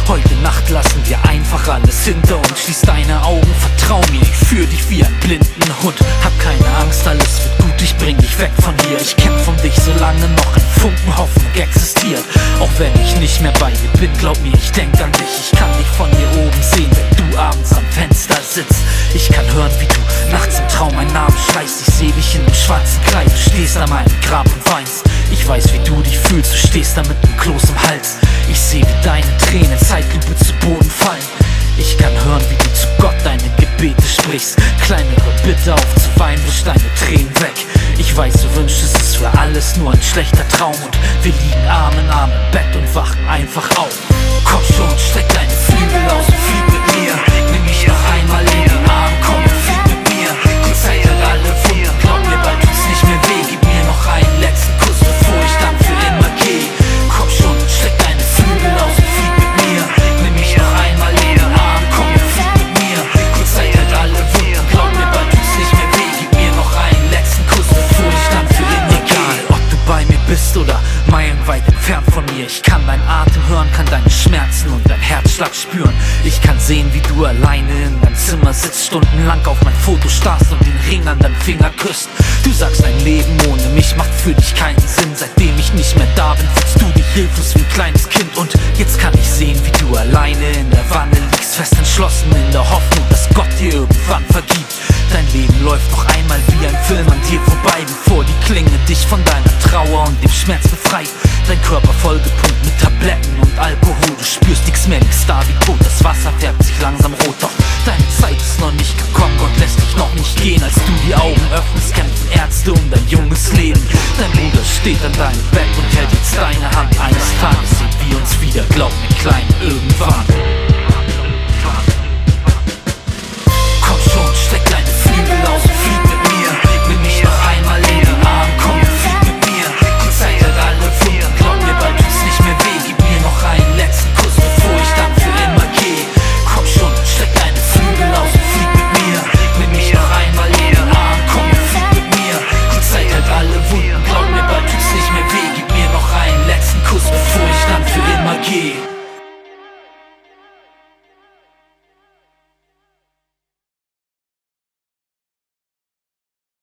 Heute Nacht lassen wir einfach alles hinter uns. Schließ deine Augen, vertrau mir, ich führ dich wie einen blinden Hund. Hab keine Angst, alles wird gut, ich bring dich weg von hier. Ich kämpf um dich, solange noch ein Funken Hoffnung existiert. Auch wenn ich nicht mehr bei dir bin, glaub mir, ich denk an dich. Ich kann dich von hier oben sehen, wenn du abends am Fenster sitzt. Ich kann hören, wie du nachts im Traum meinen Namen schreist. Ich seh dich in dem schwarzen Kleid, du stehst an meinem Grab und weinst. Ich weiß, wie du dich fühlst, du stehst da mit nem Kloß im Hals. Ich seh, wie deine Tränen Zeitlupe zu Boden fallen. Ich kann hören, wie du zu Gott deine Gebete sprichst. Kleine, hör bitte auf zu weinen, wisch deine Tränen weg. Ich weiß, du wünschst es für alles nur ein schlechter Traum. Und wir liegen Arm in Arm im Bett und wachen einfach auf. Komm schon, streck deine Flügel aus und flieg mit mir. Nimm mich noch einmal in den Arm, komm und flieg mit mir. Die Zeit hat alle Wunden, glaub mir, bald tut's nicht mehr weh. Gib mir noch einen letzten Kuss, bevor ich dann für immer geh. Komm schon, streck deine Flügel aus und flieg mit mir. Nimm mich noch einmal in den Arm, komm und flieg mit mir. Die Zeit hat alle Wunden, glaub mir, bald tut's nicht mehr weh. Gib mir noch einen letzten Kuss, bevor ich dann für immer geh. Egal, ob du bei mir bist oder meilenweit entfernt von mir, ich kann deinen Atem hören, kann deine Schmerzen und dein Herzschlag spüren. Ich kann sehen, wie du alleine in deinem Zimmer sitzt, stundenlang auf mein Foto starrst und den Ring an deinem Finger küsst. Du sagst, dein Leben ohne mich macht für dich keinen Sinn. Seitdem ich nicht mehr da bin, fühlst du dich hilflos wie ein kleines Kind. Und jetzt kann ich sehen, wie du alleine in der Wanne liegst, fest entschlossen in der Hoffnung, dass Gott dir irgendwann vergibt. Dein Leben läuft noch einmal wie ein Film an dir vorbei, bevor die Klinge dich von deiner Trauer und dem Schmerz befreit. Dein Körper vollgepumpt mit Tabletten und Alkohol. Du spürst nix mehr, nix da wie tot. Das Wasser färbt sich langsam rot. Doch deine Zeit ist noch nicht gekommen. Gott lässt dich noch nicht gehen. Als du die Augen öffnest, kämpfen Ärzte um dein junges Leben. Dein Bruder steht an deinem Bett und hält jetzt deine Hand. Eines Tages sehen wir uns wieder, glaub mir, Klein, irgendwann.